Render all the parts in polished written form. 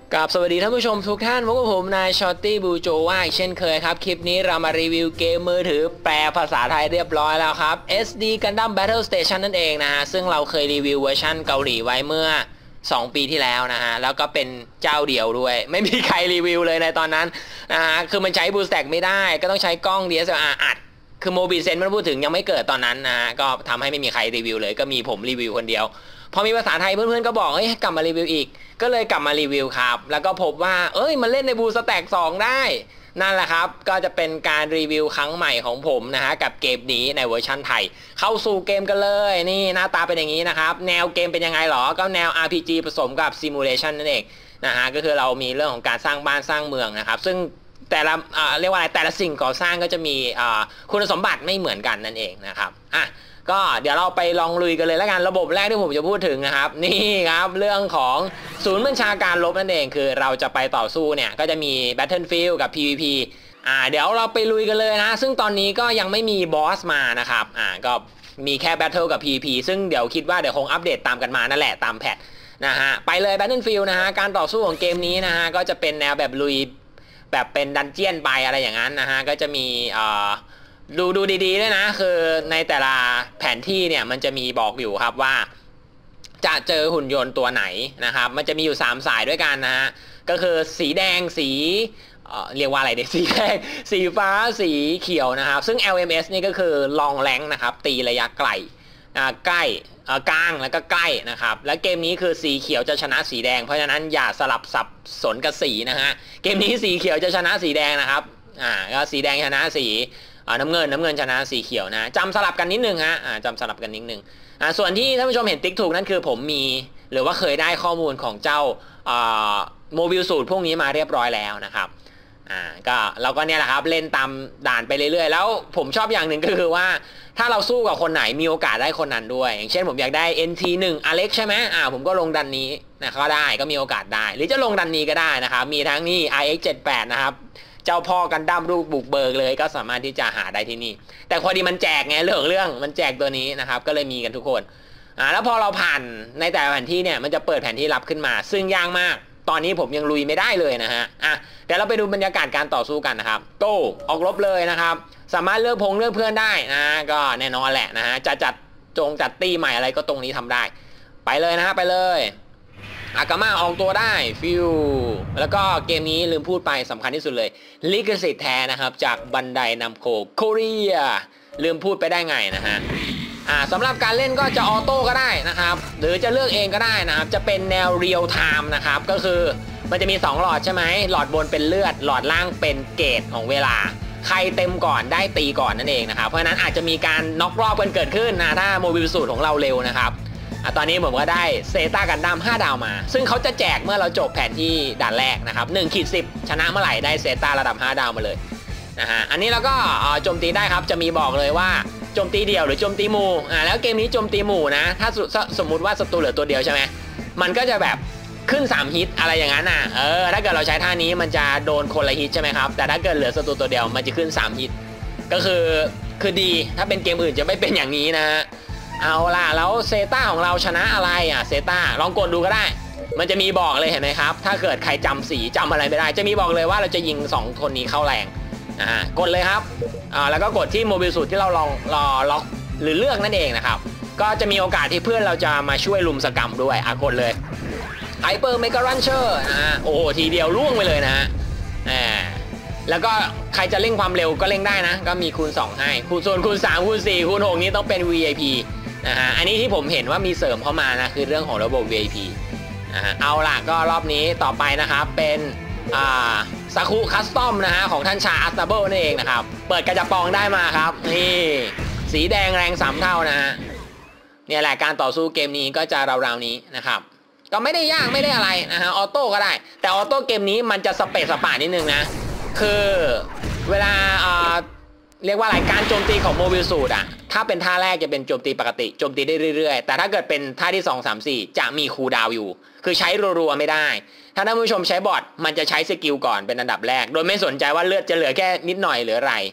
กับสวัสดีท่านผู้ชมทุกท่านพบกับผมนายชอตตี้บูโจว่าเช่นเคยครับคลิปนี้เรามารีวิวเกมมือถือแปลภาษาไทยเรียบร้อยแล้วครับ SD Gundam Battle Station นั่นเองนะฮะซึ่งเราเคยรีวิวเวอร์ชันเกาหลีไว้เมื่อ2 ปีที่แล้วนะฮะแล้วก็เป็นเจ้าเดียวด้วยไม่มีใครรีวิวเลยในตอนนั้นนะฮะคือมันใช้บูสแต็กไม่ได้ก็ต้องใช้กล้อง DSLR อัดคือโมบิเซนมันพูดถึงยังไม่เกิดตอนนั้นนะฮะก็ทำให้ไม่มีใครรีวิวเลยก็มีผมรีวิวคนเดียวพอมีภาษาไทยเพื่อนๆก็บอกเฮ้ยกลับมารีวิวอีกก็เลยกลับมารีวิวครับแล้วก็พบว่ามันเล่นในบูสแต็ก2ได้นั่นแหละครับก็จะเป็นการรีวิวครั้งใหม่ของผมนะฮะกับเกมนี้ในเวอร์ชันไทยเข้าสู่เกมกันเลยนี่หน้าตาเป็นอย่างนี้นะครับแนวเกมเป็นยังไงหรอก็แนว RPG ผสมกับ Simulation นั่นเองนะฮะก็คือเรามีเรื่องของการสร้างบ้านสร้างเมืองนะครับซึ่งแต่ละเรียกว่าอะไรแต่ละสิ่งก่อสร้างก็จะมีคุณสมบัติไม่เหมือนกันนั่นเองนะครับก็เดี๋ยวเราไปลองลุยกันเลยแล้วกันระบบแรกที่ผมจะพูดถึงนะครับนี่ครับเรื่องของศูนย์บัญชาการรบนั่นเองคือเราจะไปต่อสู้เนี่ยก็จะมี Battlefield กับ PVP เดี๋ยวเราไปลุยกันเลยนะซึ่งตอนนี้ก็ยังไม่มีบอสมานะครับก็มีแค่ Battle กับ PVP ซึ่งเดี๋ยวคิดว่าเดี๋ยวคงอัปเดตตามกันมานั่นแหละตามแพทนะฮะไปเลย Battlefield นะฮะการต่อสู้ของเกมนี้นะฮะก็จะเป็นแนวแบบลุยแบบเป็นดันเจียนไปอะไรอย่างนั้นนะฮะก็จะมีดูดีๆด้วยนะคือในแต่ละแผนที่เนี่ยมันจะมีบอกอยู่ครับว่าจะเจอหุ่นยนต์ตัวไหนนะครับมันจะมีอยู่3สายด้วยกันนะฮะก็คือสีแดงสีเรียกว่าอะไรเด็กสีแดงสีฟ้าสีเขียวนะครับซึ่ง LMS นี่ก็คือ long range นะครับตีระยะไกลใกล้กลางแล้วก็ใกล้นะครับและเกมนี้คือสีเขียวจะชนะสีแดงเพราะฉะนั้นอย่าสลับสับสนกับสีนะฮะเกมนี้สีเขียวจะชนะสีแดงนะครับก็สีแดงชนะสีน้ำเงินชนะสีเขียวนะจำสลับกันนิดนึงฮะจำสลับกันนิดนึงส่วนที่ท่านผู้ชมเห็นติ๊กถูกนั่นคือผมมีหรือว่าเคยได้ข้อมูลของเจ้าโมบิลสูตรพวกนี้มาเรียบร้อยแล้วนะครับก็เราก็เนี่ยแหละครับเล่นตามด่านไปเรื่อยๆแล้วผมชอบอย่างหนึ่งก็คือว่าถ้าเราสู้กับคนไหนมีโอกาสได้คนนั้นด้วยอย่างเช่นผมอยากได้ NT1 Alex ใช่ไหมผมก็ลงดันนี้นะก็ได้ก็มีโอกาสได้หรือจะลงดันนี้ก็ได้นะครับมีทั้งนี่ RX78 นะครับเจ้าพ่อกันดั้มลูกบุกเบิกเลยก็สามารถที่จะหาได้ที่นี่แต่พอดีมันแจกไงเรื่องมันแจกตัวนี้นะครับก็เลยมีกันทุกคนแล้วพอเราผ่านในแต่ละแผนที่เนี่ยมันจะเปิดแผนที่ลับขึ้นมาซึ่งยากมากตอนนี้ผมยังลุยไม่ได้เลยนะฮะเดี๋ยวเราไปดูบรรยากาศการต่อสู้กันนะครับโก้ออกรบเลยนะครับสามารถเลือกเลือกเพื่อนได้นะก็แน่นอนแหละนะฮะจะจัดตี้ใหม่อะไรก็ตรงนี้ทำได้ไปเลยนะฮะไปเลยอากาม่าออกตัวได้ฟิวแล้วก็เกมนี้ลืมพูดไปสำคัญที่สุดเลยลิขสิทธิ์แท้นะครับจากบันไดนัมโคเกาหลีลืมพูดไปได้ไงนะฮะสำหรับการเล่นก็จะออโต้ก็ได้นะครับหรือจะเลือกเองก็ได้นะครับจะเป็นแนวเรียลไทม์นะครับก็คือมันจะมี2หลอดใช่ไหมหลอดบนเป็นเลือดหลอดล่างเป็นเกรดของเวลาใครเต็มก่อนได้ตีก่อนนั่นเองนะครับเพราะฉะนั้นอาจจะมีการน็อกรอบกันเกิดขึ้นนะถ้าโมบิลสูตรของเราเร็วนะครับตอนนี้ผมก็ได้เซต้ากันดั้ม5 ดาวมาซึ่งเขาจะแจกเมื่อเราจบแผนที่ด่านแรกนะครับ1-10ชนะเมื่อไหร่ได้เซต้าระดับ5 ดาวมาเลยนะฮะอันนี้เราก็โจมตีได้ครับจะมีบอกเลยว่าโจมตีเดี่ยวหรือโจมตีหมู่แล้วเกมนี้โจมตีหมู่นะถ้าสมมุติว่าศัตรูเหลือตัวเดียวใช่ไหมมันก็จะแบบขึ้น3ฮิตอะไรอย่างนั้นถ้าเกิดเราใช้ท่านี้มันจะโดนคนละฮิตใช่ไหมครับแต่ถ้าเกิดเหลือศัตรูตัวเดียวมันจะขึ้น3ฮิตก็คือดีถ้าเป็นเกมอื่นจะไม่เป็นอย่างนี้นะฮะเอาล่ะแล้วเซต้าของเราชนะอะไรเซต้าลองกดดูก็ได้มันจะมีบอกเลยเห็นไหมครับถ้าเกิดใครจำสีจำอะไรไม่ได้จะมีบอกเลยว่าเราจะยิง2คนนี้เข้าแรงกดเลยครับแล้วก็กดที่โมบิลสูตรที่เราลองล็อกหรือเลือกนั่นเองนะครับก็จะมีโอกาสที่เพื่อนเราจะมาช่วยลุมสกรรมด้วยกดเลยไฮเปอร์เมกะรันเชอร์โอ้โหทีเดียวล่วงไปเลยนะฮะแล้วก็ใครจะเร่งความเร็วก็เร่งได้นะก็มีคูณ2ให้ส่วนคูณ3คูณ4คูณ6นี้ต้องเป็น VIP นะฮะอันนี้ที่ผมเห็นว่ามีเสริมเข้ามานะคือเรื่องของระบบ VIP เอาล่ะก็รอบนี้ต่อไปนะครับเป็นซาคุคัสตอมนะฮะของท่านชาอัสตาเบิลนั่นเองนะครับเปิดกระจับปองได้มาครับนี่สีแดงแรง3 เท่านะฮะเนี่ยแหละการต่อสู้เกมนี้ก็จะราวๆนี้นะครับก็ไม่ได้ยากไม่ได้อะไรนะฮะออโต้ก็ได้แต่ออโต้เกมนี้มันจะสเปซสปานิดนึงนะคือเวลาเรียกว่าอะไรการโจมตีของโมบิลสูตรถ้าเป็นท่าแรกจะเป็นโจมตีปกติโจมตีได้เรื่อยๆแต่ถ้าเกิดเป็นท่าที่2 3 4จะมีคูลดาวน์อยู่คือใช้รัวๆไม่ได้ถ้าท่านผู้ชมใช้บอทมันจะใช้สกิลก่อนเป็นอันดับแรกโดยไม่สนใจว่าเลือดจะเหลือแค่นิดหน่อยหรืออะไร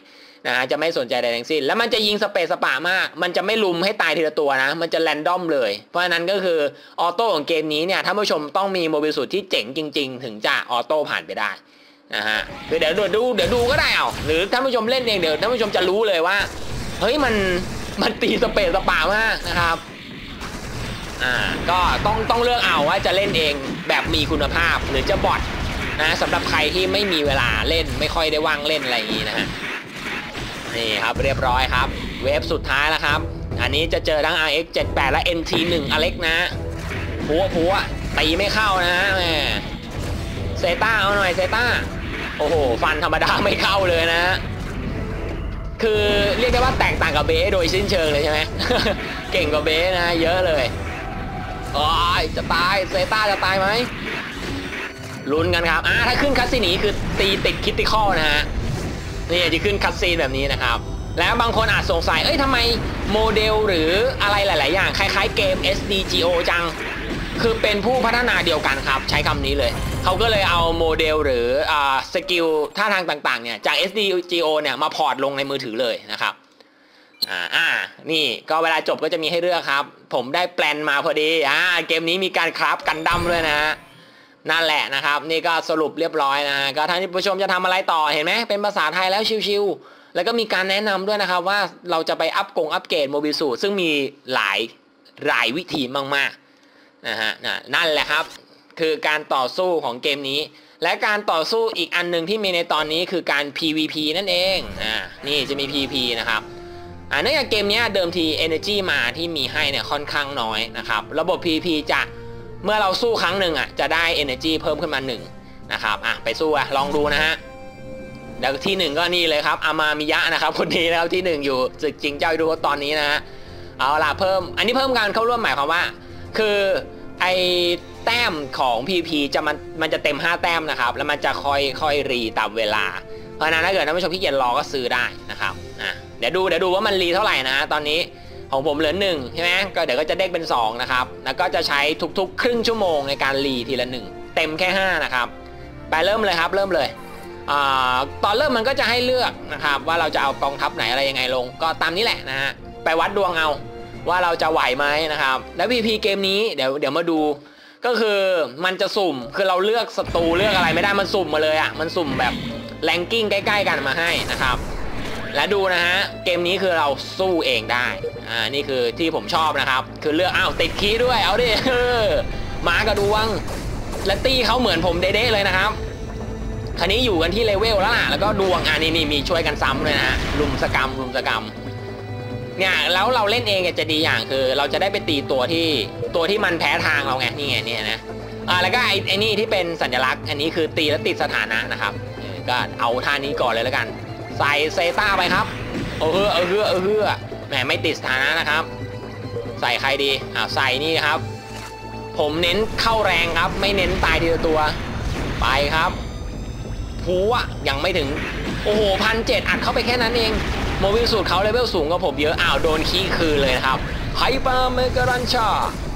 นะฮะจะไม่สนใจใดทั้งสิ้นแล้วมันจะยิงสเปซสปามากมันจะไม่ลุมให้ตายทีละตัวนะมันจะแรนดอมเลยเพราะฉะนั้นก็คือออโต้ของเกมนี้เนี่ยท่านผู้ชมต้องมีโมบิลสูตรที่เจ๋งจริงๆถึงจะออโต้ผ่านไปได้นะฮะเดี๋ยวดูก็ได้เอาหรือท่านผู้ชมเล่นเองเดี๋ยวท่านผู้ชมจะรู้เลยว่าเฮ้ยมันตีสเปซสปามากนะครับก็ต้องเลือกเอาว่าจะเล่นเองแบบมีคุณภาพหรือจะบอทนะสำหรับใครที่ไม่มีเวลาเล่นไม่ค่อยได้ว่างเล่นอะไรอย่างนี้นะฮะนี่ครับเรียบร้อยครับเวฟสุดท้ายแล้วครับอันนี้จะเจอทั้ง RX 78และ NT1 Alex นะผัวตีไม่เข้านะแม่เซต้าเอาหน่อยเซต้าโอ้โหฟันธรรมดาไม่เข้าเลยนะคือเรียกได้ว่าแตกต่างกับเบสโดยสิ้นเชิงเลยใช่ไหม เก่งกว่าเบสนะเยอะเลยอ๋อจะตายเซต้าจะตายไหมลุ้นกันครับถ้าขึ้นคัสซีนนี้คือตีติดคิติคอลนะฮะนี่จะขึ้นคัสซีนแบบนี้นะครับแล้วบางคนอาจสงสัยทำไมโมเดลหรืออะไรหลายๆอย่างคล้ายๆเกม SDGO จังคือเป็นผู้พัฒนาเดียวกันครับใช้คำนี้เลยเขาก็เลยเอาโมเดลหรือสกิลท่าทางต่างๆเนี่ยจาก SDGO เนี่ยมาพอร์ตลงในมือถือเลยนะครับนี่ก็เวลาจบก็จะมีให้เลือกครับผมได้แปลนมาพอดีเกมนี้มีการคราฟกันดั้มด้วยนะนั่นแหละนะครับนี่ก็สรุปเรียบร้อยนะก็ท่านผู้ชมจะทำอะไรต่อเห็นไหมเป็นภาษาไทยแล้วชิวๆแล้วก็มีการแนะนำด้วยนะครับว่าเราจะไปอัปเกรดโมบิลสูตรซึ่งมีหลายวิธีมากๆนะฮะนั่นแหละครับคือการต่อสู้ของเกมนี้และการต่อสู้อีกอันหนึ่งที่มีในตอนนี้คือการ PVP นั่นเองนี่จะมี PVP นะครับเนื่องจากเกมนี้เดิมที Energy มาที่มีให้เนี่ยค่อนข้างน้อยนะครับระบบ PVP จะเมื่อเราสู้ครั้งหนึ่งจะได้ Energy เพิ่มขึ้นมา1นะครับไปสู้ลองดูนะฮะแล้วที่1ก็นี่เลยครับอามามิยะนะครับคนนี้นะครับที่1อยู่ศึกจริงเจ้าดูตอนนี้นะฮะเอาล่ะเพิ่มอันนี้เพิ่มการเข้าร่วมหมายความว่าคือไอแต้มของ PVP มันจะเต็ม5แต้มนะครับแล้วมันจะค่อยรีตามเวลาเพราะฉะนั้นถ้าเกิดท่านผู้ชมขี้เกียจรอก็ซื้อได้นะครับเดี๋ยวดูว่ามันรีเท่าไหร่นะตอนนี้ของผมเหลือ1ใช่ไหมก็เดี๋ยวก็จะเด้งเป็น2นะครับแล้วก็จะใช้ทุกๆครึ่งชั่วโมงในการรีทีละ1เต็มแค่5นะครับไปเริ่มเลยครับเริ่มเลยตอนเริ่มมันก็จะให้เลือกนะครับว่าเราจะเอากองทัพไหนอะไรยังไงลงก็ตามนี้แหละนะฮะไปวัดดวงเอาว่าเราจะไหวไหมนะครับแล้ว PVP เกมนี้เดี๋ยวมาดูก็คือมันจะสุ่มคือเราเลือกศัตรูเลือกอะไรไม่ได้มันสุ่มมาเลยมันสุ่มแบบแรงกิ้งใกล้ๆกันมาให้นะครับและดูนะฮะเกมนี้คือเราสู้เองได้นี่คือที่ผมชอบนะครับคือเลือกติดคีย์ด้วยเอาดิมากระดวงและตีเขาเหมือนผมเด้ๆเลยนะครับคันนี้อยู่กันที่เลเวลแล้วล่ะแล้วก็ดวงนี่มีช่วยกันซ้ำเลยนะฮะลุมสกรรมเนี่ยแล้วเราเล่นเองจะดีอย่างคือเราจะได้ไปตีตัวที่มันแพ้ทางเราไงนี่ไงเนี่ยนะแล้วก็ไอ้นี่ที่เป็นสัญลักษณ์อันนี้คือตีแล้วติดสถานะนะครับก็เอาท่านี้ก่อนเลยแล้วกันใส่เซต้าไปครับแหมไม่ติดสถานะนะครับใส่ใครดีใส่นี่ครับผมเน้นเข้าแรงครับไม่เน้นตายทีละตัวไปครับหูยังไม่ถึงโอ้โห1,700อัดเข้าไปแค่นั้นเองโมบิลสูตรเขาเลเวลสูงกว่าผมเยอะโดนขี้คืนเลยนะครับไฮเปอร์เมการันชา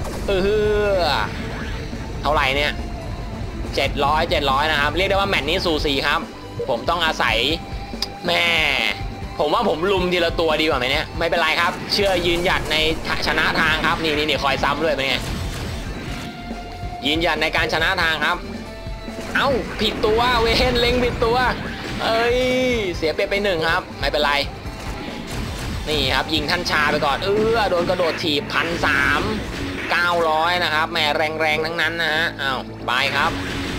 เท่าไหร่เนี่ย700นะครับเรียกได้ว่าแมตช์นี้สูสีครับผมต้องอาศัยแม่ผมว่าผมลุมทีละตัวดีกว่าไหมเนี่ยไม่เป็นไรครับเชื่อยืนหยัดในชนะทางครับนี่คอยซ้ำด้วยเป็นไงยืนหยัดในการชนะทางครับผิดตัวเวนเล็งผิดตัวเสียเปรียบไป1ครับไม่เป็นไรนี่ครับยิงท่านชาไปก่อนโดนกระโดดถีบ1,300 นะครับแม่แรงทั้งนั้นนะฮะไปครับ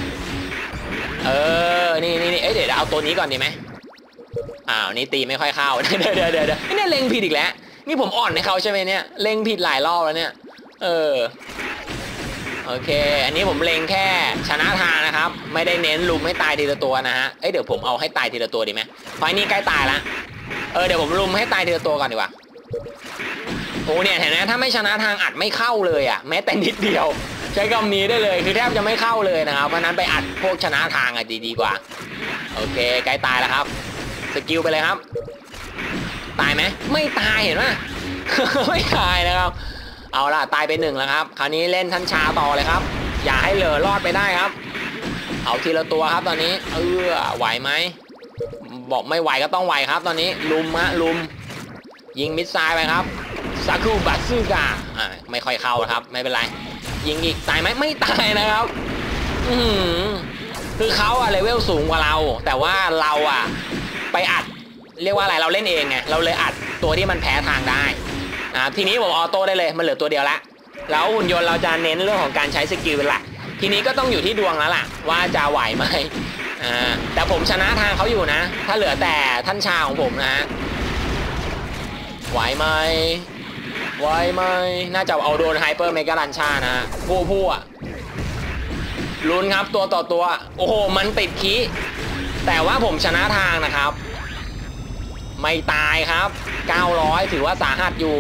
นี่เดี๋ยวเอาตัวนี้ก่อนดีไหมนี่ตีไม่ค่อยเข้าเดี๋ยวนี่เล็งผิดอีกแล้วนี่ผมอ่อนให้เขาใช่ไหมเนี่ยเล็งผิดหลายรอบแล้วเนี่ยโอเคอันนี้ผมเล็งแค่ชนะทางนะครับไม่ได้เน้นลุมให้ตายทีละตัวนะฮะเดี๋ยวผมเอาให้ตายทีละตัวดีไหมเพราะนี่ใกล้ตายแล้วเดี๋ยวผมลุมให้ตายทีละตัวก่อนดีกว่าโอ้เนี่ยเห็นไหมถ้าไม่ชนะทางอัดไม่เข้าเลยแม้แต่นิดเดียวใช้คำนี้ได้เลยคือแทบจะไม่เข้าเลยนะครับเพราะนั้นไปอัดพวกชนะทางดีกว่าโอเคใกล้ตายแล้วครับสกิลไปเลยครับตายไหมไม่ตายเห็นไหม ไม่ตายนะครับเอาล่ะตายไป1แล้วครับคราวนี้เล่นท่านชาต่อเลยครับอย่าให้เหลือรอดไปได้ครับเอาทีละตัวครับตอนนี้ไหวไหมบอกไม่ไหวก็ต้องไหวครับตอนนี้ลุมยิงมิสไซล์ไปครับซากุบัตสึกะไม่ค่อยเข้าครับไม่เป็นไรยิงอีกตายไหมไม่ตายนะครับคือเขาเลเวลสูงกว่าเราแต่ว่าเราไปอัดเรียกว่าอะไรเราเล่นเองไงเราเลยอัดตัวที่มันแพ้ทางได้ทีนี้ผมออโต้ได้เลยมันเหลือตัวเดียวละแล้วหุ่นยนต์เราจะเน้นเรื่องของการใช้สกิลเป็นหลักทีนี้ก็ต้องอยู่ที่ดวงแล้วล่ะว่าจะไหวไหมแต่ผมชนะทางเขาอยู่นะถ้าเหลือแต่ท่านชาของผมนะไหวไหมน่าจะเอาโดนไฮเปอร์เมกาลันชานะผู้ลุ้นครับตัวต่อตัวโอ้โหมันติดคีแต่ว่าผมชนะทางนะครับไม่ตายครับ900ถือว่าสาหัสอยู่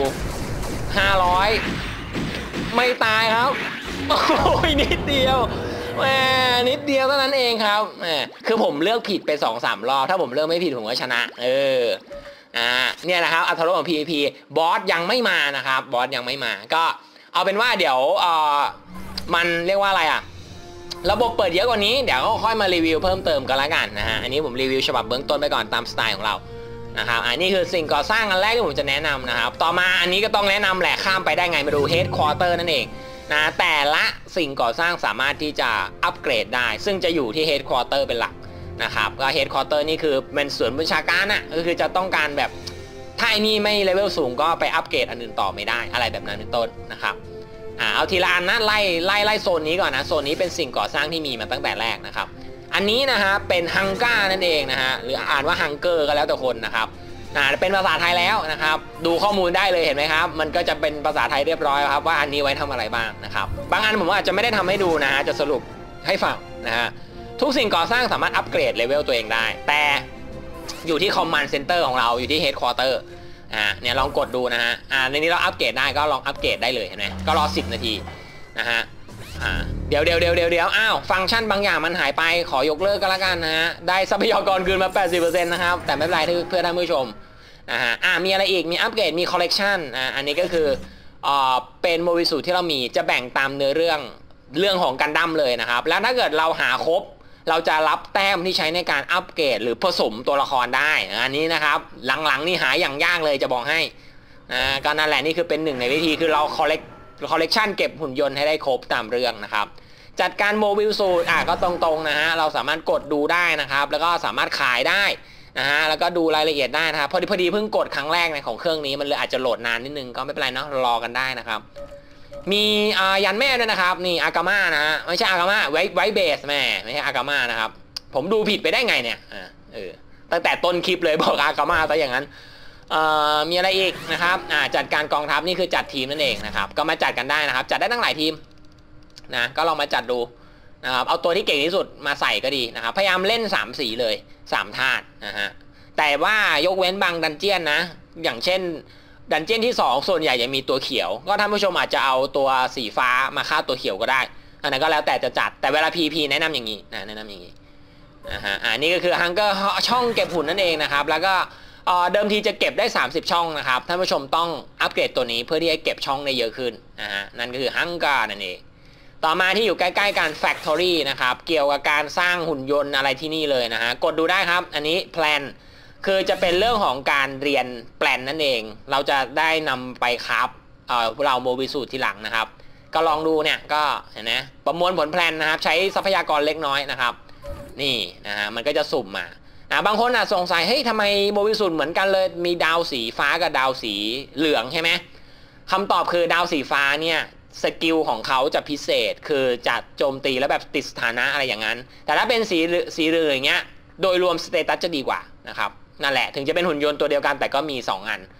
500ไม่ตายครับโอ้ยนิดเดียวแหมนิดเดียวเท่านั้นเองครับคือผมเลือกผิดไป 2-3 รอบถ้าผมเลือกไม่ผิดผมก็ชนะเนี่ยนะครับอัตราของ PVP บอสยังไม่มานะครับบอสยังไม่มาก็เอาเป็นว่าเดี๋ยวมันเรียกว่าอะไรระบบเปิดเยอะกว่านี้เดี๋ยวก็ค่อยมารีวิวเพิ่มเติมกันละกันนะฮะอันนี้ผมรีวิวฉบับเบื้องต้นไปก่อนตามสไตล์ของเรานะครับอันนี้คือสิ่งก่อสร้างอันแรกที่ผมจะแนะนำนะครับต่อมาอันนี้ก็ต้องแนะนำแหละข้ามไปได้ไงมาดู Headquarter นั่นเองนะแต่ละสิ่งก่อสร้างสามารถที่จะอัปเกรดได้ซึ่งจะอยู่ที่ Headquarter เป็นหลักนะครับก็ Headquarter นี่คือเป็นส่วนบัญชาการก็คือจะต้องการแบบถ้าไอ้นี่ไม่เลเวลสูงก็ไปอัปเกรดอันอื่นต่อไม่ได้อะไรแบบนั้นเป็นต้นนะครับเอาทีละอันนะไล่โซนนี้ก่อนนะโซนนี้เป็นสิ่งก่อสร้างที่มีมาตั้งแต่แรกนะครับอันนี้นะฮะเป็นฮังก้านั่นเองนะฮะหรืออ่านว่าฮังเกอร์ก็แล้วแต่คนนะครับเป็นภาษาไทยแล้วนะครับดูข้อมูลได้เลยเห็นไหมครับมันก็จะเป็นภาษาไทยเรียบร้อยครับว่าอันนี้ไว้ทำอะไรบ้างนะครับบางอันผมอาจจะไม่ได้ทำให้ดูนะฮะจะสรุปให้ฟังนะฮะทุกสิ่งก่อสร้างสามารถอัปเกรดเลเวลตัวเองได้แต่อยู่ที่คอมมานด์เซ็นเตอร์ของเราอยู่ที่เฮดควอเตอร์เนี่ยลองกดดูนะฮะในนี้เราอัปเกรดได้ก็ลองอัปเกรดได้เลยเห็นไหมก็รอ10 นาทีนะฮะเดี๋ยวอ้าวฟังก์ชันบางอย่างมันหายไปขอยกเลิกก็แล้วกันนะฮะได้ทรัพยากรคืนมา 80% นะครับแต่ไม่เป็นไรเพื่อท่านผู้ชมนะฮะมีอะไรอีกมีอัปเกรดมีคอลเลกชันอันนี้ก็คือเป็นโมบิสูที่เรามีจะแบ่งตามเนื้อเรื่องของกันดั้มเลยนะครับแล้วถ้าเกิดเราหาครบเราจะรับแต้มที่ใช้ในการอัปเกรดหรือผสมตัวละครได้อันนี้นะครับหลังๆนี่หาอย่างยากเลยจะบอกให้ก็นั่นแหละนี่คือเป็นหนึ่งในวิธีคือเราคอลเลกชันเก็บหุ่นยนต์ให้ได้ครบตามเรื่องนะครับจัดการโมบิลสูตรก็ตรงๆนะฮะเราสามารถกดดูได้นะครับแล้วก็สามารถขายได้นะฮะแล้วก็ดูรายละเอียดได้นะครับพอดีเพิ่งกดครั้งแรกในของเครื่องนี้มันเลยอาจจะโหลดนานนิดนึงก็ไม่เป็นไรเนาะรอกันได้นะครับมียันแม่ด้วยนะครับนี่อากาม่านะฮะไม่ใช่อากาม่าไวเบสแม่ไม่ใช่อากาม่านะครับผมดูผิดไปได้ไงเนี่ยตั้งแต่ต้นคลิปเลยบอกอากาม่าซะอย่างนั้นมีอะไรอีกนะครับจัดการกองทัพนี่คือจัดทีมนั่นเองนะครับก็มาจัดกันได้นะครับจัดได้ตั้งหลายทีมนะก็ลองมาจัดดูนะครับเอาตัวที่เก่งที่สุดมาใส่ก็ดีนะครับพยายามเล่น3 สีเลย3 ธาตุนะฮะแต่ว่ายกเว้นบางดันเจียนนะอย่างเช่นดันเจียนที่2ส่วนใหญ่จะมีตัวเขียวก็ท่านผู้ชมอาจจะเอาตัวสีฟ้ามาฆ่าตัวเขียวก็ได้อันนั้นก็แล้วแต่จะจัดแต่เวลา PP แนะนำอย่างนี้แนะนำอย่างนี้นี่ก็คือฮังเกอร์ช่องเก็บหุ่นนั่นเองนะครับแล้วก็เดิมทีจะเก็บได้30 ช่องนะครับท่านผู้ชมต้องอัปเกรดตัวนี้เพื่อที่จะเก็บช่องได้เยอะขึ้นนั่นก็คือฮังการนั่นเองต่อมาที่อยู่ใกล้ๆกัน Factory นะครับเกี่ยวกับการสร้างหุ่นยนต์อะไรที่นี่เลยนะฮะกดดูได้ครับอันนี้ Plan คือจะเป็นเรื่องของการเรียนแปลนนั่นเองเราจะได้นำไปครับเราโมบิสูตรที่หลังนะครับก็ลองดูเนี่ยก็เห็นไหมประมวลผลแพลนนะครับใช้ทรัพยากรเล็กน้อยนะครับนี่นะฮะมันก็จะสุ่มมาบางคนสงสัยเฮ้ยทำไมโมบิสูตรเหมือนกันเลยมีดาวสีฟ้ากับดาวสีเหลืองใช่ไหมคำตอบคือดาวสีฟ้าเนี่ยสกิลของเขาจะพิเศษคือจะโจมตีแล้วแบบติดสถานะอะไรอย่างนั้นแต่ถ้าเป็นสีเหลืองอย่างเงี้ยโดยรวมสเตตัสจะดีกว่านะครับนั่นแหละถึงจะเป็นหุ่นยนต์ตัวเดียวกันแต่ก็มี2 อัน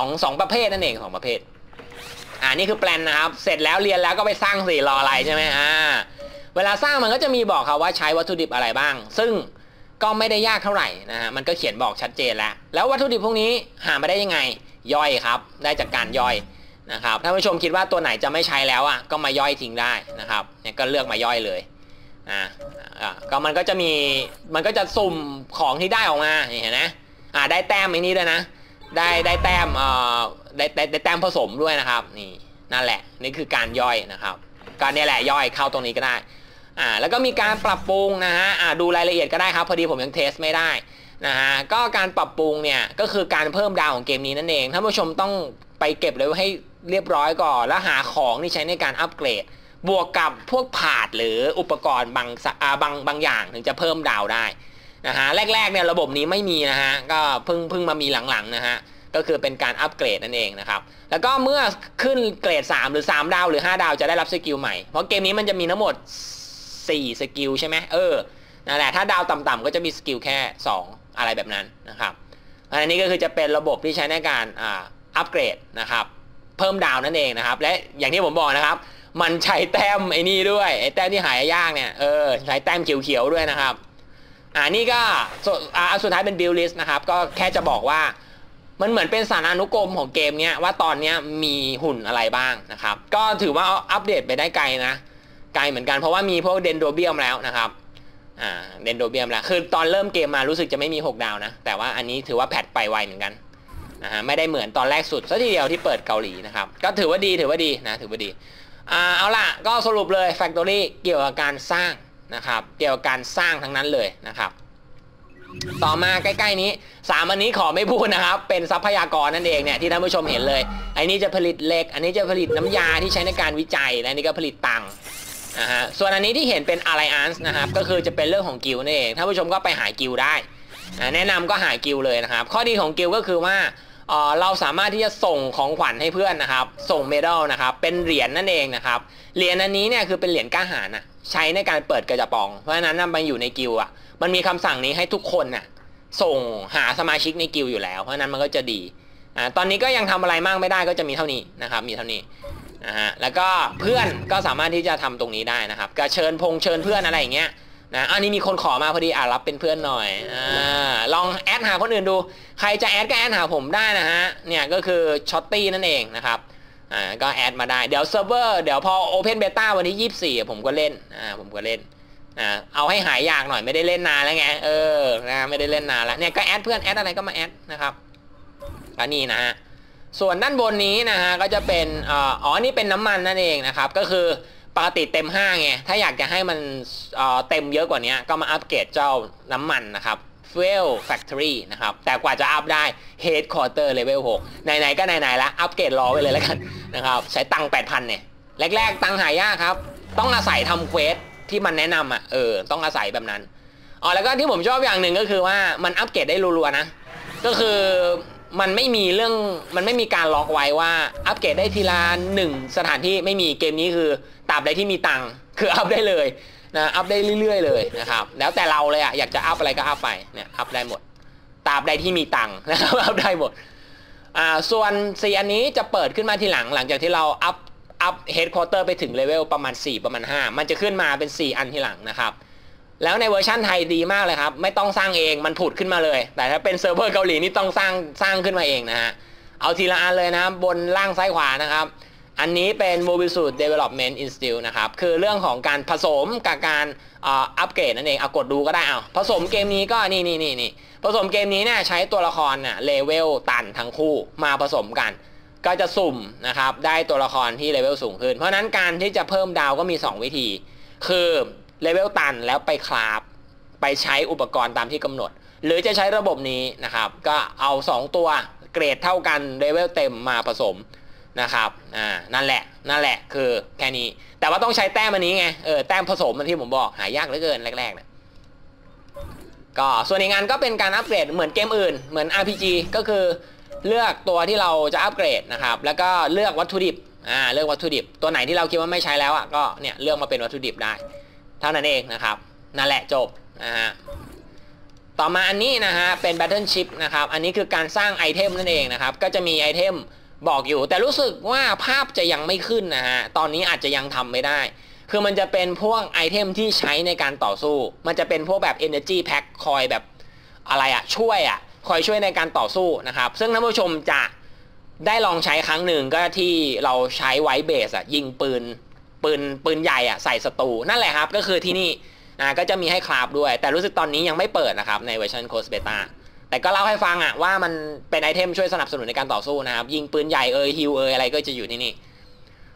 2 ประเภทนั่นเอง2 ประเภทนี่คือแปลนนะครับเสร็จแล้วเรียนแล้วก็ไปสร้างสีรออะไรใช่ไหมเวลาสร้างมันก็จะมีบอกครับว่าใช้วัตถุดิบอะไรบ้างซึ่งก็ไม่ได้ยากเท่าไหร่นะฮะมันก็เขียนบอกชัดเจนแล้ววัตถุดิบพวกนี้หามาได้ยังไงย่อยครับได้จากการย่อยนะครับถ้าผู้ชมคิดว่าตัวไหนจะไม่ใช้แล้วก็มาย่อยทิ้งได้นะครับเนี่ยก็เลือกมาย่อยเลยก็มันก็จะสุ่มของที่ได้ออกมาเห็นไหมได้แต้มไอ้นี้ด้วยนะได้แต้มได้แต้มผสมด้วยนะครับนี่นั่นแหละนี่คือการย่อยนะครับการนี่แหละย่อยเข้าตรงนี้ก็ได้แล้วก็มีการปรับปรุงนะฮะดูรายละเอียดก็ได้ครับพอดีผมยังเทสไม่ได้นะฮะก็การปรับปรุงเนี่ยก็คือการเพิ่มดาวของเกมนี้นั่นเองท่านผู้ชมต้องไปเก็บเลยให้เรียบร้อยก่อนแล้วหาของที่ใช้ในการอัปเกรดบวกกับพวกผาดหรืออุปกรณ์บางอย่างถึงจะเพิ่มดาวได้นะฮะแรกๆเนี่ยระบบนี้ไม่มีนะฮะก็เพิ่งมามีหลังๆนะฮะก็คือเป็นการอัปเกรดนั่นเองนะครับแล้วก็เมื่อขึ้นเกรด3หรือ3ดาวหรือ5ดาวจะได้รับสกิลใหม่เพราะเกมนี้มันจะมีทั้งหมด4สกิลใช่ไหมนั่นแหละถ้าดาวต่ำๆก็จะมีสกิลแค่2อะไรแบบนั้นนะครับอันนี้ก็คือจะเป็นระบบที่ใช้ในการอัปเกรดนะครับเพิ่มดาวนั่นเองนะครับและอย่างที่ผมบอกนะครับมันใช้แต้มไอ้นี่ด้วยไอ้แต้มที่หายากเนี่ยใช้แต้มเขียวๆด้วยนะครับนี่ก็สุดท้ายเป็น build list นะครับก็แค่จะบอกว่ามันเหมือนเป็นสารานุกรมของเกมเนี้ยว่าตอนนี้มีหุ่นอะไรบ้างนะครับก็ถือว่าอัปเดตไปได้ไกลนะไกลเหมือนกันเพราะว่ามีพวกเดนโดเบียมแล้วนะครับเดนโดเบียมแล้วคือตอนเริ่มเกมมารู้สึกจะไม่มี6ดาวนะแต่ว่าอันนี้ถือว่าแพทไปไวเหมือนกันไม่ได้เหมือนตอนแรกสุดซะทีเดียวที่เปิดเกาหลีนะครับก็ถือว่าดีนะถือว่าดีเอาล่ะก็สรุปเลย Factory เกี่ยวกับการสร้างนะครับเกี่ยวกับการสร้างทั้งนั้นเลยนะครับต่อมาใกล้ๆนี้3อันนี้ขอไม่พูดนะครับเป็นทรัพยากรนั่นเองเนี่ยที่ท่านผู้ชมเห็นเลยไอ้นี้จะผลิตเหล็กอันนี้จะผลิตน้ำยาที่ใช้ในการวิจัยและนี่ก็ผลิตตังค์ส่วนอันนี้ที่เห็นเป็น Alliance นะครับก็คือจะเป็นเรื่องของกิลด์นั่นเองท่านผู้ชมก็ไปหากิลด์ได้แนะนำก็หากิลด์เลยนะครับข้อดีของกิลด์ก็คือว่าเราสามารถที่จะส่งของขวัญให้เพื่อนนะครับส่งเมดัลนะครับเป็นเหรียญนั่นเองนะครับเหรียญอันนี้เนี่ยคือเป็นเหรียญกล้าหาญใช้ในการเปิดกระป๋องเพราะฉะนั้นนำไปอยู่ในกิลด์มันมีคำสั่งนี้ให้ทุกคนส่งหาสมาชิกในกิลด์อยู่แล้วเพราะฉะนั้นมันก็จะดีตอนนี้ก็ยังทำอะไรมากไม่ได้ก็จะมีเท่านี้นะครับมีเท่านี้แล้วก็เพื่อนก็สามารถที่จะทำตรงนี้ได้นะครับก็เชิญเพื่อนอะไรอย่างเงี้ยอันนี้มีคนขอมาพอดีรับเป็นเพื่อนหน่อยลองแอดหาคนอื่นดูใครจะแอดก็แอดหาผมได้นะฮะเนี่ยก็คือช็อตตี้นั่นเองนะครับก็แอดมาได้เดี๋ยวเซิร์ฟเวอร์เดี๋ยวพอ Open Beta วันที่24ผมก็เล่นเอาให้หายยากหน่อยไม่ได้เล่นนานแล้วไงไม่ได้เล่นนานแล้วเนี่ยก็แอดเพื่อนแอดอะไรก็มาแอดนะครับก็นี่นะฮะส่วนด้านบนนี้นะฮะก็จะเป็นนี่เป็นน้ำมันนั่นเองนะครับก็คือปกติเต็ม5ไงถ้าอยากจะให้มันเต็มเยอะกว่านี้ก็มาอัปเกรดเจ้าน้ำมันนะครับ Fuel Factory นะครับแต่กว่าจะอัพได้ Headquarter Level 6ไหนๆก็ไหนๆแล้วอัปเกรดรอไว้เลยแล้วกันนะครับใช้ตังค์ 8,000 เนี่ยแรกๆตังค์หายากครับต้องอาศัยทำเควสที่มันแนะนำต้องอาศัยแบบนั้นแล้วก็ที่ผมชอบอย่างหนึ่งก็คือว่ามันอัปเกรดได้รัวๆนะก็คือมันไม่มีการล็อกไว้ว่าอัปเกรดได้ทีละ1สถานที่ไม่มีเกมนี้คือตราบใดที่มีตังค์คืออัพได้เลยนะอัพได้เรื่อยๆเลยนะครับแล้วแต่เราเลยอยากจะอัพอะไรก็อัพไปเนี่ยอัพได้หมดตราบใดที่มีตังค์นะครับอัพได้หมดส่วน4อันนี้จะเปิดขึ้นมาทีหลังจากที่เราอัพเฮดควอเตอร์ไปถึงเลเวลประมาณ4ประมาณ5มันจะขึ้นมาเป็น4อันทีหลังนะครับแล้วในเวอร์ชันไทยดีมากเลยครับไม่ต้องสร้างเองมันผุดขึ้นมาเลยแต่ถ้าเป็นเซิร์ฟเวอร์เกาหลีนี่ต้องสร้างขึ้นมาเองนะฮะเอาทีละอันเลยนะบนล่างซ้ายขวานะครับอันนี้เป็น Mobile Suit Development Institute นะครับคือเรื่องของการผสมกับการอัปเกรดนั่นเองกดดูก็ได้ผสมเกมนี้ก็นี่ผสมเกมนี้เนี่ยใช้ตัวละครเลเวลตันทั้งคู่มาผสมกันก็จะสุ่มนะครับได้ตัวละครที่เลเวลสูงขึ้นเพราะนั้นการที่จะเพิ่มดาวก็มี2วิธีคือเลเวลตันแล้วไปคราฟไปใช้อุปกรณ์ตามที่กำหนดหรือจะใช้ระบบนี้นะครับก็เอา2ตัวเกรดเท่ากันเลเวลเต็มมาผสมนะครับนั่นแหละคือแค่นี้แต่ว่าต้องใช้แต้มอันนี้ไงแต้มผสมมันที่ผมบอกหายากเหลือเกินแรกๆนะก็ส่วนอีกงานก็เป็นการอัปเกรดเหมือนเกมอื่นเหมือน RPG ก็คือเลือกตัวที่เราจะอัปเกรดนะครับแล้วก็เลือกวัตถุดิบเลือกวัตถุดิบตัวไหนที่เราคิดว่าไม่ใช้แล้วก็เนี่ยเลือกมาเป็นวัตถุดิบได้เท่านั้นเองนะครับนั่นแหละจบนะฮะต่อมาอันนี้นะฮะเป็น Battle Ship นะครับอันนี้คือการสร้างไอเทมนั่นเองนะครับก็จะมีไอเทมบอกอยู่แต่รู้สึกว่าภาพจะยังไม่ขึ้นนะฮะตอนนี้อาจจะยังทำไม่ได้คือมันจะเป็นพวกไอเทมที่ใช้ในการต่อสู้มันจะเป็นพวกแบบ Energy Pack คอยแบบอะไรช่วยคอยช่วยในการต่อสู้นะครับซึ่งท่านผู้ชมจะได้ลองใช้ครั้งหนึ่งก็ที่เราใช้ไวท์เบสยิงปืนใหญ่ใส่ศัตรูนั่นแหละครับก็คือที่นี่ก็จะมีให้คราฟด้วยแต่รู้สึกตอนนี้ยังไม่เปิดนะครับในเวอร์ชันโคสเบต้าแต่ก็เล่าให้ฟังว่ามันเป็นไอเทมช่วยสนับสนุนในการต่อสู้นะครับยิงปืนใหญ่ฮิลอะไรก็จะอยู่ที่นี่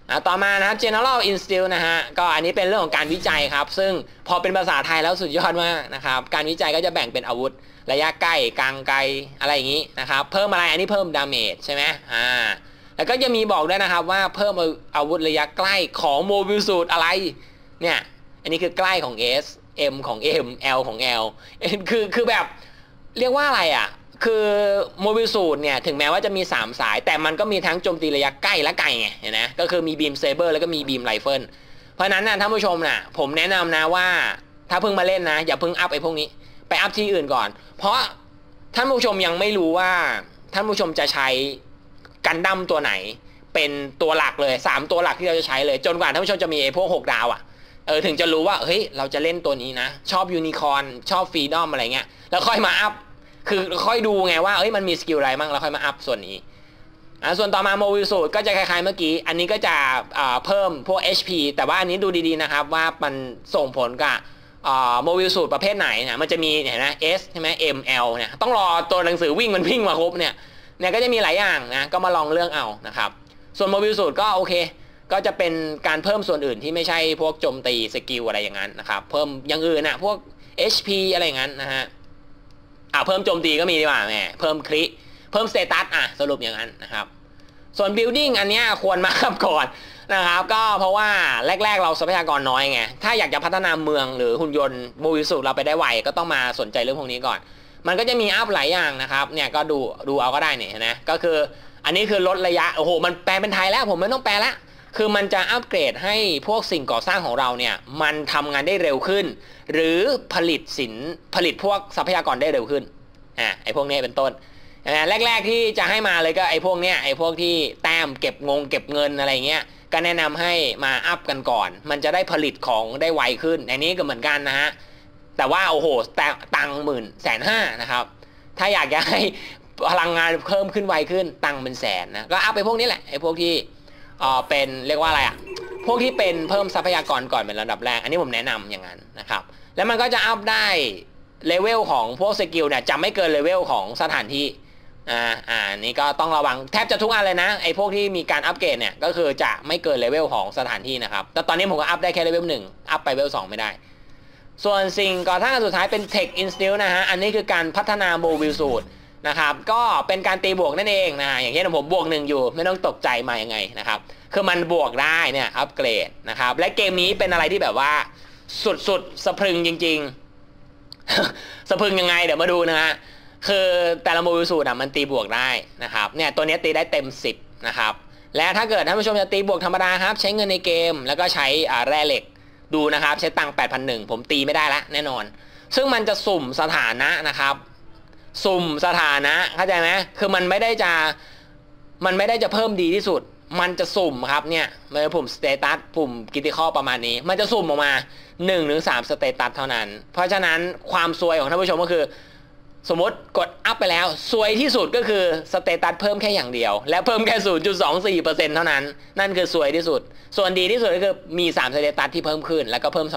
ต่อมานะครับ General Instinct นะฮะก็อันนี้เป็นเรื่องของการวิจัยครับซึ่งพอเป็นภาษาไทยแล้วสุดยอดมากนะครับการวิจัยก็จะแบ่งเป็นอาวุธระยะใกล้กลางไกลอะไรอย่างนี้นะครับเพิ่มอะไรอันนี้เพิ่มดาเมจใช่ไหมแล้วก็จะมีบอกด้วยนะครับว่าเพิ่มอาวุธระยะใกล้ของโมบิลสูตรอะไรเนี่ยอันนี้คือใกล้ของ S M ของ M L ของ L คือแบบเรียกว่าอะไรอ่ะคือโมบิลสูตรเนี่ยถึงแม้ว่าจะมี3สายแต่มันก็มีทั้งโจมตีระยะใกล้และไกลไงเห็นไหมก็คือมีบีมเซเบอร์แล้วก็มีบีมไรเฟิลเพราะนั้นนะท่านผู้ชมนะผมแนะนำนะว่าถ้าเพิ่งมาเล่นนะอย่าเพิ่งอัพไอ้พวกนี้ไปอัพที่อื่นก่อนเพราะท่านผู้ชมยังไม่รู้ว่าท่านผู้ชมจะใช้กันดั้มตัวไหนเป็นตัวหลักเลย3ตัวหลักที่เราจะใช้เลยจนกว่าท่านผู้ชมจะมีไอ้พวก6ดาวอ่ะถึงจะรู้ว่าเฮ้ยเราจะเล่นตัวนี้นะชอบยูนิคอร์นชอบฟรีดอมอะไรเงี้ยแล้วค่อยมาอัพคือค่อยดูไงว่ามันมีสกิลอะไรบ้างแล้วค่อยมาอัพส่วนนี้ส่วนต่อมาโมบิลสูตรก็จะคล้ายๆเมื่อกี้อันนี้ก็จะเพิ่มพวก HP แต่ว่าอันนี้ดูดีๆนะครับว่ามันส่งผลกับโมบิลสูตรประเภทไหนนะมันจะมีเห็นไหม S ใช่ไหม M L เนี่ยต้องรอตัวหนังสือวิ่งมันวิ่งมาครบเนี่ยก็จะมีหลายอย่างนะก็มาลองเลือกเอานะครับส่วนโมบิลสูตรก็โอเคก็จะเป็นการเพิ่มส่วนอื่นที่ไม่ใช่พวกโจมตีสกิลอะไรอย่างนั้นนะครับเพิ่มอย่างอื่นนะพวก HP อะไรอย่างนั้นนะฮะเพิ่มโจมตีก็มีดีกว่าแม่เพิ่มคริเพิ่มสเตตัสสรุปอย่างนั้นนะครับส่วน building อันนี้ควรมาครับก่อนนะครับก็เพราะว่าแรกๆเราทรัพยากรน้อยไงถ้าอยากจะพัฒนาเมืองหรือหุ่นยนต์โมบิลสูตรเราไปได้ไวก็ต้องมาสนใจเรื่องพวกนี้ก่อนมันก็จะมีอัพหลายอย่างนะครับเนี่ยก็ดูเอาก็ได้เนี่ยนะก็คืออันนี้คือลดระยะโอ้โหมันแปลเป็นไทยแล้วผมไม่ต้องแปลแล้วคือมันจะอัปเกรดให้พวกสิ่งก่อสร้างของเราเนี่ยมันทำงานได้เร็วขึ้นหรือผลิตพวกทรัพยากรได้เร็วขึ้นไอ้พวกนี้เป็นต้นแรกๆที่จะให้มาเลยก็ไอ้พวกเนี้ยไอ้พวกที่แต้มเก็บเงินอะไรเงี้ยก็แนะนำให้มาอัพกันก่อนมันจะได้ผลิตของได้ไวขึ้นอันนี้ก็เหมือนกันนะฮะแต่ว่าโอ้โหตังค์1,500,000นะครับถ้าอยากจะให้พลังงานเพิ่มขึ้นไวขึ้นตังค์เป็นแสนนะก็อัพไปพวกนี้แหละไอ้พวกที่เป็นเรียกว่าอะไรพวกที่เป็นเพิ่มทรัพยากรก่อนเป็นระดับแรกอันนี้ผมแนะนำอย่างนั้นนะครับแล้วมันก็จะอัพได้เลเวลของพวกสกิลเนี่ยจะไม่เกินเลเวลของสถานที่นี่ก็ต้องระวังแทบจะทุกอันเลยนะไอ้พวกที่มีการอัปเกรดเนี่ยก็คือจะไม่เกินเลเวลของสถานที่นะครับแต่ตอนนี้ผมก็อัพได้แค่เลเวล1อัพไปเลเวล2ไม่ได้ส่วนสิ่งก่อสร้างสุดท้ายเป็น Tech Instinct นะฮะอันนี้คือการพัฒนาโมบิลสูตรนะครับก็เป็นการตีบวกนั่นเองนะอย่างเช่นผมบวก1อยู่ไม่ต้องตกใจมายังไงนะครับคือมันบวกได้เนี่ยอัปเกรดนะครับและเกมนี้เป็นอะไรที่แบบว่าสุดสะพรึงจริงๆ สะพรึงยังไงเดี๋ยวมาดูนะฮะคือแต่ละโมบิลสูตรมันตีบวกได้นะครับเนี่ยตัวนี้ตีได้เต็ม10นะครับและถ้าเกิดท่านผู้ชมจะตีบวกธรรมดาครับใช้เงินในเกมแล้วก็ใช้แร่เหล็กดูนะครับใช้ตังค์ 8,100 ผมตีไม่ได้ละแน่นอนซึ่งมันจะสุ่มสถานะนะครับสุ่มสถานะเข้าใจไหมคือมันไม่ได้จะเพิ่มดีที่สุดมันจะสุ่มครับเนี่ยเมื่อปุ่มสเตตัสปุ่มกิติคอลประมาณนี้มันจะสุ่มออกมา 1-3 สเตตัสเท่านั้นเพราะฉะนั้นความซวยของท่านผู้ชมก็คือสมมติกดอัพไปแล้วซวยที่สุดก็คือสเตตัสเพิ่มแค่อย่างเดียวและเพิ่มแค่ 0.24% เท่านั้นนั่นคือซวยที่สุดส่วนดีที่สุดก็คือมี3สเตตัสที่เพิ่มขึ้นแล้วก็เพิ่ม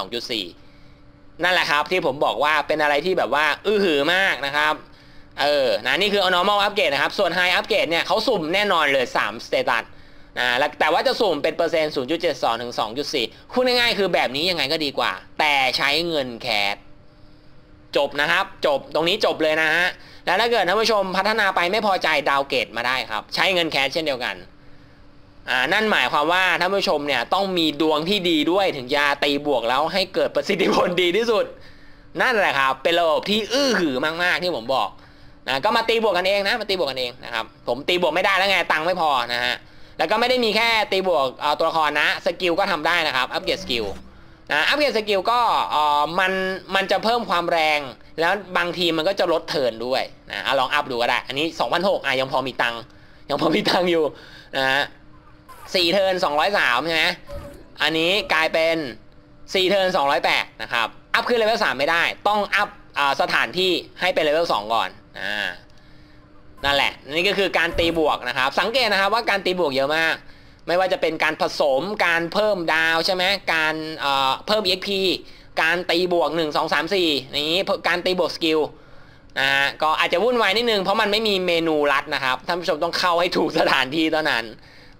2.4 นั่นแหละครับที่ผมบอกว่าเป็นอะไรที่แบบว่าหือมากนะครับนี่คือ normal upgrade นะครับส่วน high upgrade เนี่ยเขาสุ่มแน่นอนเลย3 status แล้วแต่ว่าจะสุ่มเป็นเปอร์เซ็นต์ 0.72 ถึง 2.4 พูดง่ายๆคือแบบนี้ยังไงก็ดีกว่าแต่ใช้เงินแคชจบนะครับจบตรงนี้จบเลยนะฮะแล้วถ้าเกิดท่านผู้ชมพัฒนาไปไม่พอใจดาวเกรดมาได้ครับใช้เงินแคชเช่นเดียวกันนั่นหมายความว่าท่านผู้ชมเนี่ยต้องมีดวงที่ดีด้วยถึงจะตีบวกแล้วให้เกิดประสิทธิผลดีที่สุดนั่นแหละครับเป็นระบบที่หือมากๆที่ผมบอกก็มาตีบวกกันเองนะมาตีบวกกันเองนะครับผมตีบวกไม่ได้แล้วไงตังค์ไม่พอนะฮะแล้วก็ไม่ได้มีแค่ตีบวกตัวละครนะสกิลก็ทำได้นะครับอัปเกรดสกิลอัปเกรดสกิลก็มันจะเพิ่มความแรงแล้วบางทีมันก็จะลดเทิร์นด้วยลองอัพดูก็ได้อันนี้ 2,600 ยังพอมีตังค์อยู่นะฮะ4เทิร์น203ใช่ไหมอันนี้กลายเป็น4เทิร์น208นะครับอัพขึ้นเลเวล3ไม่ได้ต้องอัพสถานที่ให้เป็นเลเวล2ก่อนนั่นแหละนี่ก็คือการตีบวกนะครับสังเกตนะครับว่าการตีบวกเยอะมากไม่ว่าจะเป็นการผสมการเพิ่มดาวใช่ไหมการเพิ่ม EXP การตีบวก1 2 3 4นี้การตีบวกสกิลก็อาจจะวุ่นวายนิดนึงเพราะมันไม่มีเมนูลัดนะครับท่านผู้ชมต้องเข้าให้ถูกสถานที่เท่านั้น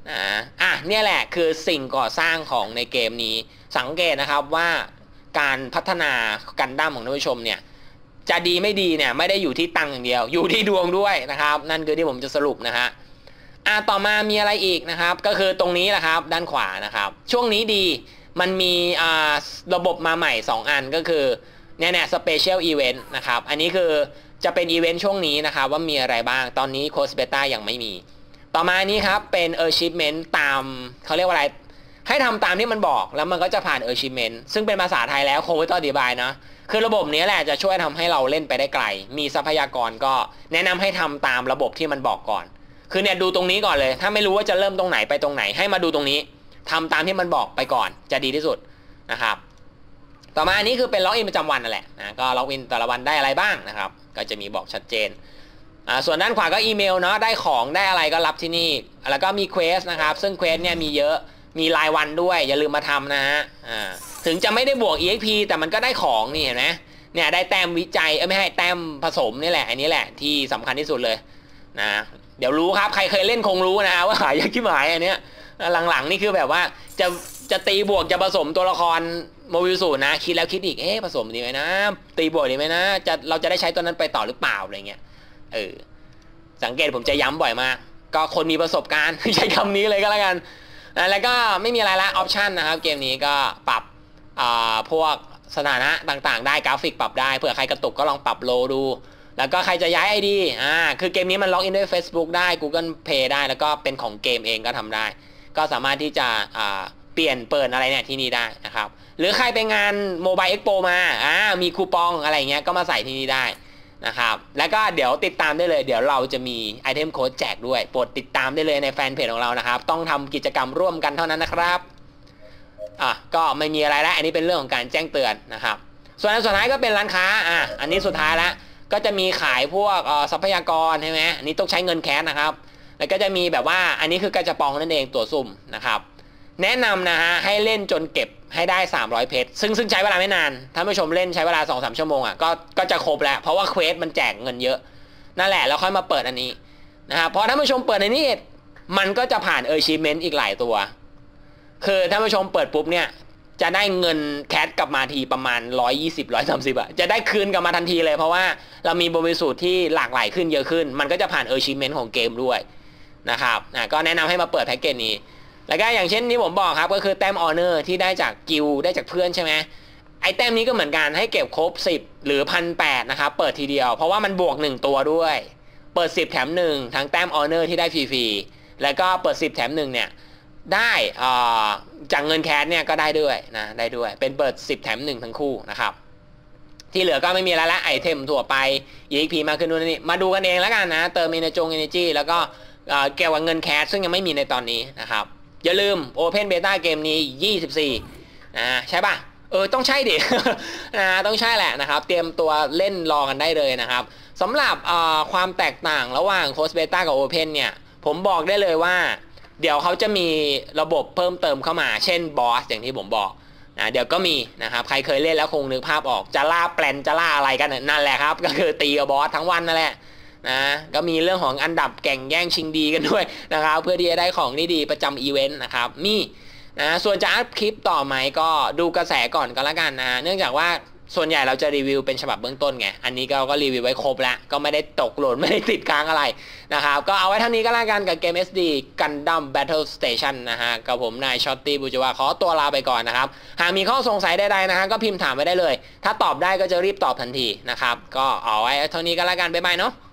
เนี่ยแหละคือสิ่งก่อสร้างของในเกมนี้สังเกตนะครับว่าการพัฒนากันดั้มของท่านผู้ชมเนี่ยจะดีไม่ดีเนี่ยไม่ได้อยู่ที่ตังค์อย่างเดียวอยู่ที่ดวงด้วยนะครับนั่นคือที่ผมจะสรุปนะฮะต่อมามีอะไรอีกนะครับก็คือตรงนี้แหละครับด้านขวานะครับช่วงนี้ดีมันมีระบบมาใหม่2อันก็คือเนี่ยสเปเชียลอีเวนต์นะครับอันนี้คือจะเป็นอีเวนต์ช่วงนี้นะครับว่ามีอะไรบ้างตอนนี้โค้ดเบต้ายังไม่มีต่อมานี้ครับเป็น achievement ตามเขาเรียกว่าอะไรให้ทำตามที่มันบอกแล้วมันก็จะผ่าน achievement ซึ่งเป็นภาษาไทยแล้วคงไม่ต้องอธิบายนะคือระบบนี้แหละจะช่วยทำให้เราเล่นไปได้ไกลมีทรัพยากรก็แนะนำให้ทำตามระบบที่มันบอกก่อนคือเนี่ยดูตรงนี้ก่อนเลยถ้าไม่รู้ว่าจะเริ่มตรงไหนไปตรงไหนให้มาดูตรงนี้ทำตามที่มันบอกไปก่อนจะดีที่สุดนะครับต่อมาอันนี้คือเป็นล็อกอินประจำวันนั่นแหละนะก็ล็อกอินแต่ละวันได้อะไรบ้างนะครับก็จะมีบอกชัดเจนส่วนด้านขวาก็อีเมลเนาะได้ของได้อะไรก็รับที่นี่แล้วก็มีเควสนะครับซึ่งเควสเนี่ยมีเยอะมีรายวันด้วยอย่าลืมมาทำนะฮะถึงจะไม่ได้บวก EXP แต่มันก็ได้ของนี่เห็นไหมเนี่ยได้แต้มวิจัยไม่ให้แต้มผสมนี่แหละอันนี้แหละที่สำคัญที่สุดเลยนะเดี๋ยวรู้ครับใครเคยเล่นคงรู้นะว่าหายากที่หมายอันเนี้ยหลังๆนี่คือแบบว่าจะตีบวกจะผสมตัวละครโมบิลสูตรนะคิดแล้วคิดอีกผสมดีไหมนะตีบวกดีไหมนะเราจะได้ใช้ตัวนั้นไปต่อหรือเปล่าอะไรเงี้ยสังเกตผมจะย้ำบ่อยมากก็คนมีประสบการณ์ ใช้คำนี้เลยก็แล้วกันแล้วก็ไม่มีอะไรละออปชันนะครับเกมนี้ก็ปรับพวกสถานะต่างๆได้กราฟิกปรับได้เผื่อใครกระตุกก็ลองปรับโลดูแล้วก็ใครจะย้าย ID คือเกมนี้มันล็อกอินด้วย Facebook ได้ Google Play ได้แล้วก็เป็นของเกมเองก็ทำได้ก็สามารถที่จะเปลี่ยนเปิดอะไรเนี่ยที่นี่ได้นะครับหรือใครไปงานโมบายเอ็กโปมามีคูปองอะไรเงี้ยก็มาใส่ที่นี่ได้นะครับแล้วก็เดี๋ยวติดตามได้เลยเดี๋ยวเราจะมีไอเทมโค้ดแจกด้วยโปรดติดตามได้เลยในแฟนเพจของเรานะครับต้องทำกิจกรรมร่วมกันเท่านั้นนะครับก็ไม่มีอะไรแล้วอันนี้เป็นเรื่องของการแจ้งเตือนนะครับส่วนอันสุดท้ายก็เป็นร้านค้าอันนี้สุดท้ายแล้วก็จะมีขายพวกทรัพยากรใช่ไหมอันนี้ต้องใช้เงินแคชนะครับแล้วก็จะมีแบบว่าอันนี้คือกระปองนั่นเองตัวซุ่มนะครับแนะนำนะฮะให้เล่นจนเก็บให้ได้300เพชรซึ่งใช้เวลาไม่นานท่านผู้ชมเล่นใช้เวลา 2-3 ชั่วโมงก็จะครบแล้วเพราะว่าเควสมันแจกเงินเยอะนั่นแหละแล้วค่อยมาเปิดอันนี้นะครับพอท่านผู้ชมเปิดอันนี้มันก็จะผ่านachievementอีกหลายตัวคือท่านผู้ชมเปิดปุ๊บเนี่ยจะได้เงินแคชกลับมาทีประมาณ120-130จะได้คืนกลับมาทันทีเลยเพราะว่าเรามีบริสุทธิ์ที่หลากหลายขึ้นเยอะขึ้นมันก็จะผ่านachievementของเกมด้วยนะครับก็แนะนำให้มาเปิดแพ็กเกจนี้แล้วก็อย่างเช่นที่ผมบอกครับก็คือแต้มออเนอร์ที่ได้จากกิลได้จากเพื่อนใช่ไหมไอแต้มนี้ก็เหมือนกันให้เก็บครบ10หรือ 1,800 นะครับเปิดทีเดียวเพราะว่ามันบวก1ตัวด้วยเปิด10แถม1ทั้งแต้มออเนอร์ที่ได้ฟรีๆแล้วก็เปิด10แถม1เนี่ยได้จากเงินแคชเนี่ยก็ได้ด้วยนะได้ด้วยเป็นเปิด10แถม1ทั้งคู่นะครับที่เหลือก็ไม่มีอะไรละไอเทมทั่วไป EXP มาขึ้นนู่นนี่มาดูกันเองแล้วกันนะเติมEnergy แล้วก็เกี่ยวกับเงินแคชซึ่งยังไม่มีในตอนนี้นะครับอย่าลืม Open Beta เกมนี้24ใช่ป่ะต้องใช่ดิ ต้องใช่แหละนะครับเตรียมตัวเล่นรอกันได้เลยนะครับสำหรับความแตกต่างระหว่าง Closed Beta กับ Open เนี่ยผมบอกได้เลยว่าเดี๋ยวเขาจะมีระบบเพิ่มเติมเข้ามาเช่นบอสอย่างที่ผมบอกเดี๋ยวก็มีนะครับใครเคยเล่นแล้วคงนึกภาพออกจะล่าแปลนจะล่าอะไรกันนั่นแหละครับก็คือตีกับบอสทั้งวันนั่นแหละก็มีเรื่องของอันดับแข่งแย่งชิงดีกันด้วยนะครับเพื่อที่จะได้ของดีๆประจำอีเวนต์นะครับมีส่วนจะอัพคลิปต่อไหมก็ดูกระแสก่อนก็แล้วกันเนื่องจากว่าส่วนใหญ่เราจะรีวิวเป็นฉบับเบื้องต้นไงอันนี้ก็รีวิวไว้ครบแล้วก็ไม่ได้ตกหล่นไม่ได้ติดค้างอะไรนะครับก็เอาไว้เท่านี้ก็แล้วกันกับเกม SD Gundam Battle Station นะฮะกับผมนายช็อตตี้บูจาวาขอตัวลาไปก่อนนะครับหากมีข้อสงสัยใดๆนะฮะก็พิมพ์ถามไว้ได้เลยถ้าตอบได้ก็จะรีบตอบทันทีนะครับก็เอาไว้เท่านี้ก็แล้วกันบ๊ายบายเนาะ